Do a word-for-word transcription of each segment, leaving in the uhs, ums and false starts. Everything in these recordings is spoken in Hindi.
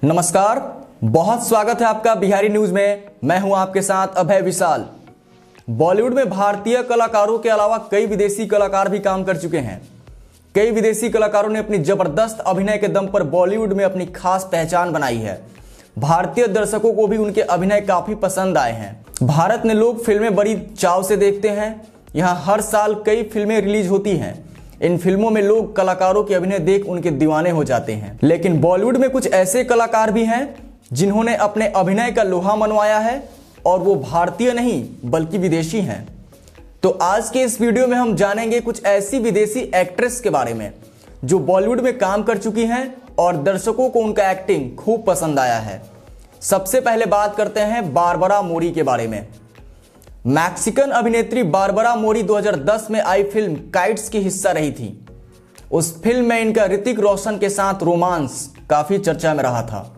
नमस्कार, बहुत स्वागत है आपका बिहारी न्यूज में। मैं हूं आपके साथ अभय विशाल। बॉलीवुड में भारतीय कलाकारों के अलावा कई विदेशी कलाकार भी काम कर चुके हैं। कई विदेशी कलाकारों ने अपनी जबरदस्त अभिनय के दम पर बॉलीवुड में अपनी खास पहचान बनाई है। भारतीय दर्शकों को भी उनके अभिनय काफी पसंद आए हैं। भारत में लोग फिल्में बड़ी चाव से देखते हैं। यहाँ हर साल कई फिल्में रिलीज होती हैं। इन फिल्मों में लोग कलाकारों के अभिनय देख उनके दीवाने हो जाते हैं। लेकिन बॉलीवुड में कुछ ऐसे कलाकार भी हैं जिन्होंने अपने अभिनय का लोहा मनवाया है और वो भारतीय नहीं बल्कि विदेशी हैं। तो आज के इस वीडियो में हम जानेंगे कुछ ऐसी विदेशी एक्ट्रेस के बारे में जो बॉलीवुड में काम कर चुकी हैं और दर्शकों को उनका एक्टिंग खूब पसंद आया है। सबसे पहले बात करते हैं बारबरा मोरी के बारे में। मैक्सिकन अभिनेत्री बारबरा मोरी दो हज़ार दस में आई फिल्म काइट्स की हिस्सा रही थी। उस फिल्म में इनका ऋतिक रोशन के साथ रोमांस काफी चर्चा में रहा था।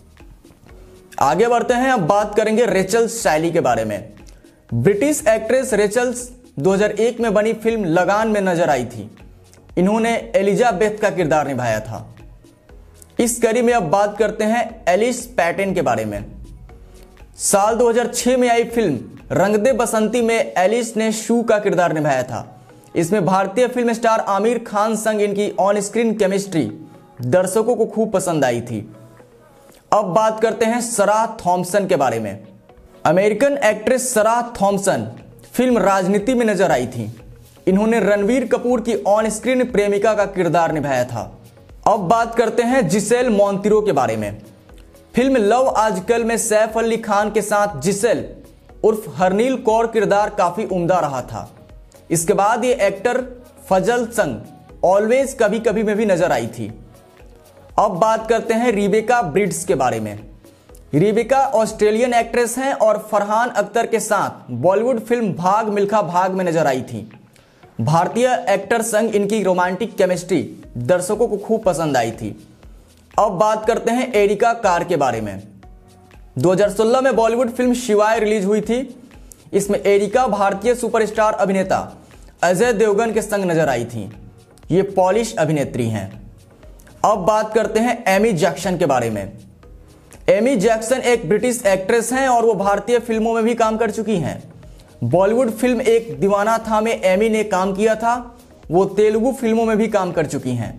आगे बढ़ते हैं, अब बात करेंगे रेचल स्टाइली के बारे में। ब्रिटिश एक्ट्रेस रेचल दो हज़ार एक में बनी फिल्म लगान में नजर आई थी। इन्होंने एलिजाबेथ का किरदार निभाया था। इस कड़ी में अब बात करते हैं एलिस पैटेन के बारे में। साल दो हज़ार छह में आई फिल्म रंग दे बसंती में एलिस ने शू का किरदार निभाया था। इसमें भारतीय फिल्म स्टार आमिर खान संग इनकी ऑन स्क्रीन केमिस्ट्री दर्शकों को खूब पसंद आई थी। अब बात करते हैं सराह थॉम्पसन के बारे में। American actress Sarah Thompson film Raajneeti में नजर आई थी। इन्होंने रणवीर कपूर की ऑन स्क्रीन प्रेमिका का किरदार निभाया था। अब बात करते हैं जिसेल मोंटिरो के बारे में। फिल्म लव आजकल में सैफ अली खान के साथ जिसेल उर्फ हरनील कौर किरदार काफी उम्दा रहा था। इसके बाद ये एक्टर फजल संग ऑलवेज कभी कभी में भी नजर आई थी। अब बात करते हैं रिबेका ब्रिड्स के बारे में। रिबेका ऑस्ट्रेलियन एक्ट्रेस हैं और फरहान अख्तर के साथ बॉलीवुड फिल्म भाग मिल्खा भाग में नजर आई थी। भारतीय एक्टर संग इनकी रोमांटिक केमिस्ट्री दर्शकों को खूब पसंद आई थी। अब बात करते हैं एरिका कार के बारे में। दो हज़ार सोलह में बॉलीवुड फिल्म शिवाय रिलीज हुई थी। इसमें एरिका भारतीय सुपरस्टार अभिनेता अजय देवगन के संग नजर आई थी। ये पॉलिश अभिनेत्री हैं। अब बात करते हैं एमी जैक्सन के बारे में। एमी जैक्सन एक ब्रिटिश एक्ट्रेस हैं और वो भारतीय फिल्मों में भी काम कर चुकी हैं। बॉलीवुड फिल्म एक दीवाना था में एमी ने काम किया था। वो तेलुगु फिल्मों में भी काम कर चुकी हैं।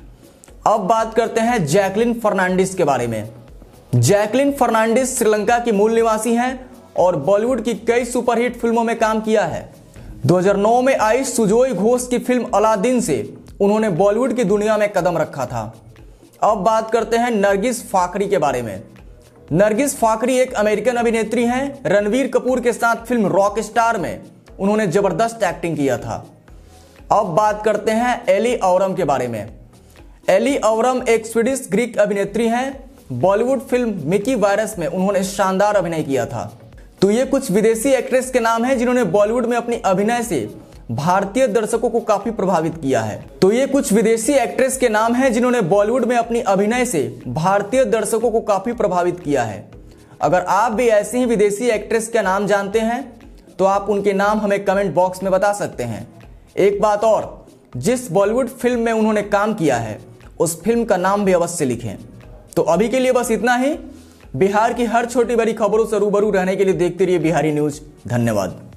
अब बात करते हैं जैकलिन फर्नांडिस के बारे में। जैकलिन फर्नांडिस श्रीलंका की मूल निवासी हैं और बॉलीवुड की कई सुपरहिट फिल्मों में काम किया है। दो हज़ार नौ में आई सुजोय घोष की फिल्म अलादीन से उन्होंने बॉलीवुड की दुनिया में कदम रखा था। अब बात करते हैं नरगिस फाकरी के बारे में। नरगिस फाकरी एक अमेरिकन अभिनेत्री हैं। रणवीर कपूर के साथ फिल्म रॉक स्टार में उन्होंने जबरदस्त एक्टिंग किया था। अब बात करते हैं एली औरम के बारे में। एली औरम एक स्वीडिश ग्रीक अभिनेत्री हैं। बॉलीवुड फिल्म मिकी वायरस में उन्होंने शानदार अभिनय किया था। तो ये कुछ विदेशी एक्ट्रेस के नाम हैं जिन्होंने बॉलीवुड में अपनी अभिनय से भारतीय दर्शकों को काफी प्रभावित किया है। तो ये कुछ विदेशी एक्ट्रेस के नाम हैं जिन्होंने बॉलीवुड में अपनी अभिनय से भारतीय दर्शकों को काफी प्रभावित किया है। अगर आप भी ऐसी ही विदेशी एक्ट्रेस के नाम जानते हैं तो आप उनके नाम हमें कमेंट बॉक्स में बता सकते हैं। एक बात और, जिस बॉलीवुड फिल्म में उन्होंने काम किया है उस फिल्म का नाम भी अवश्य लिखें। तो अभी के लिए बस इतना ही। बिहार की हर छोटी बड़ी खबरों से रूबरू रहने के लिए देखते रहिए बिहारी न्यूज। धन्यवाद।